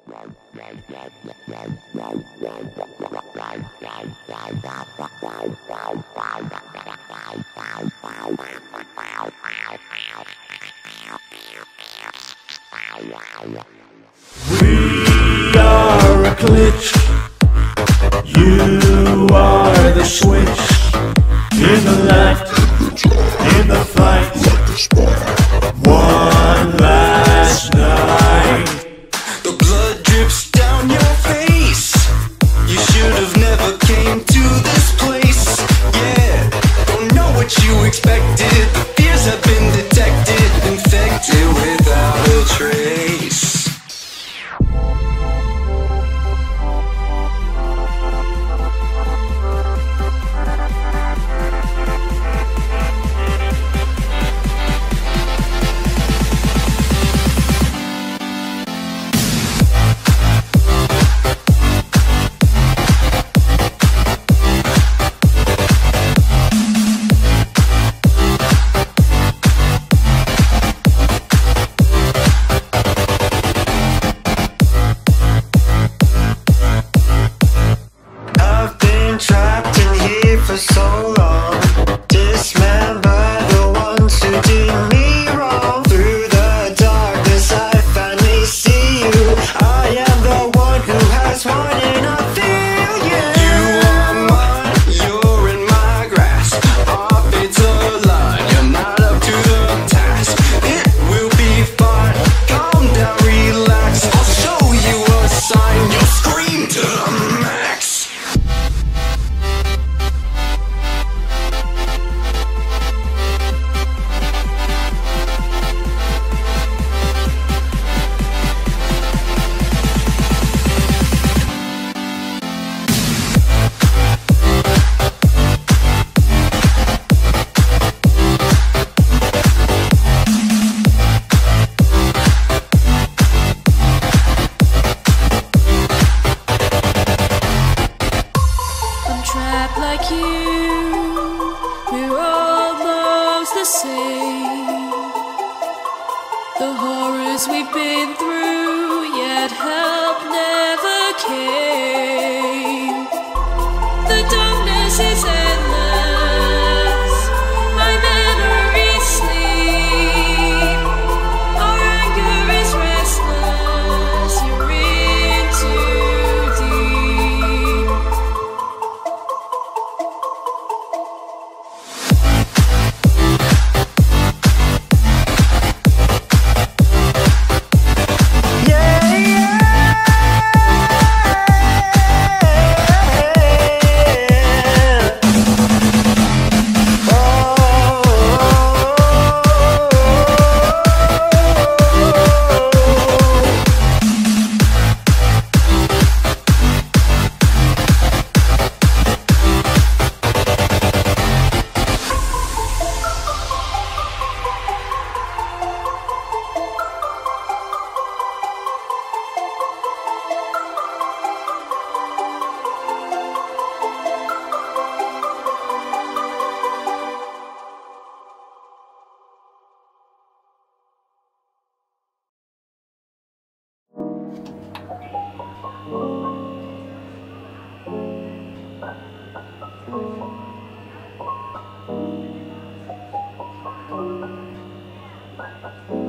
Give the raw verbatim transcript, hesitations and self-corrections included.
We are a glitch. You are the switch. In the left, in the fight. One last night. The blood drips down your face. You should have never came to this place. Yeah, don't know what you expected. The fears have been detected, infected without a trace. Trapped in here for so long, dismembered by the ones who did me wrong. Through the darkness I finally see you. I am the one who has won and I feel you. You are mine, you're in my grasp. Off it's a line, you're not up to the task. It will be fine, calm down, relax. I'll show you a sign, you'll scream to the max. Trapped like you, we're almost the same. The horrors we've been through, yet help never came. The darkness is endless, my memories sleep. Our anger is restless, you're in too deep. Thank you.